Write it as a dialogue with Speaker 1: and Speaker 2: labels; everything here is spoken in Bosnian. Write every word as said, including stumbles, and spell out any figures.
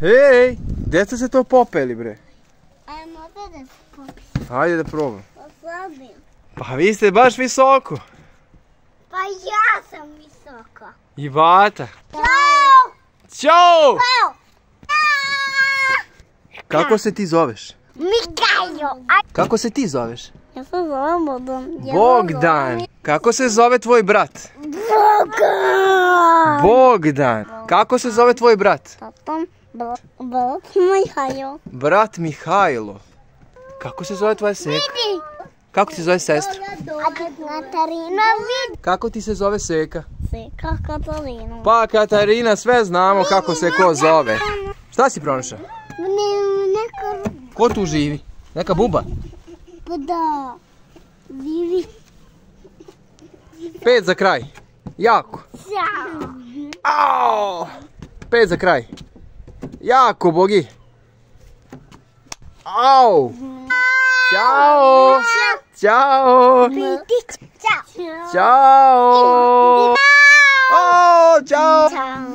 Speaker 1: Hej, gdje ste se to popeli, bre?
Speaker 2: Ajmo da se popeli.
Speaker 1: Hajde da probam.
Speaker 2: Oslabim.
Speaker 1: Pa vi ste baš visoko.
Speaker 2: Pa ja sam visoko.
Speaker 1: I Bata.
Speaker 2: Ćao!
Speaker 1: Ćao!
Speaker 2: Ćao!
Speaker 1: Kako se ti zoveš?
Speaker 2: Mikajo!
Speaker 1: Kako se ti zoveš?
Speaker 2: Ja se zovem Bogdan.
Speaker 1: Bogdan. Kako se zove tvoj brat?
Speaker 2: Bogdan!
Speaker 1: Bogdan. Kako se zove tvoj brat?
Speaker 2: Tatom, brat Mihajlo.
Speaker 1: Brat Mihajlo. Kako se zove tvoja seka?
Speaker 2: Vidi!
Speaker 1: Kako ti se zove sestra?
Speaker 2: Katarina vidi.
Speaker 1: Kako ti se zove seka?
Speaker 2: Seka Katarina.
Speaker 1: Pa Katarina, sve znamo kako se ko zove. Šta si pronašao?
Speaker 2: Neka...
Speaker 1: Ko tu živi? Neka buba?
Speaker 2: Pa da. Živi.
Speaker 1: Pet za kraj. Jako.
Speaker 2: Ćao.
Speaker 1: Ao! Pet za kraj. Jako, bogi. Au! Ćao! Ćao!
Speaker 2: Ćao.
Speaker 1: Ćao! O, ćao!
Speaker 2: Ćao.